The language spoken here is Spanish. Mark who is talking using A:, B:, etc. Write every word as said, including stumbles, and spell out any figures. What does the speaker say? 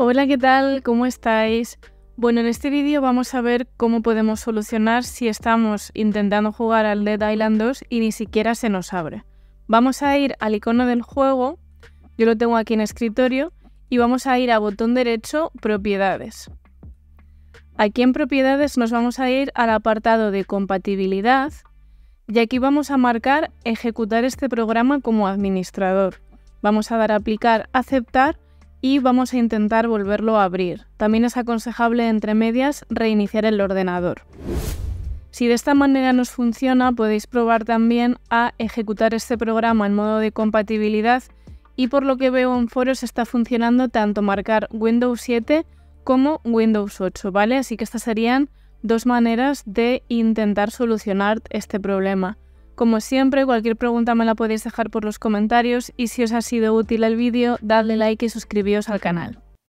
A: Hola, ¿qué tal? ¿Cómo estáis? Bueno, en este vídeo vamos a ver cómo podemos solucionar si estamos intentando jugar al Dead Island dos y ni siquiera se nos abre. Vamos a ir al icono del juego, yo lo tengo aquí en escritorio, y vamos a ir a botón derecho, propiedades. Aquí en propiedades nos vamos a ir al apartado de compatibilidad y aquí vamos a marcar ejecutar este programa como administrador. Vamos a dar a aplicar, aceptar y vamos a intentar volverlo a abrir. También es aconsejable entre medias reiniciar el ordenador. Si de esta manera nos funciona, podéis probar también a ejecutar este programa en modo de compatibilidad y por lo que veo en foros está funcionando tanto marcar Windows siete como Windows ocho, ¿vale? Así que estas serían dos maneras de intentar solucionar este problema. Como siempre, cualquier pregunta me la podéis dejar por los comentarios y si os ha sido útil el vídeo, dadle like y suscribíos al canal.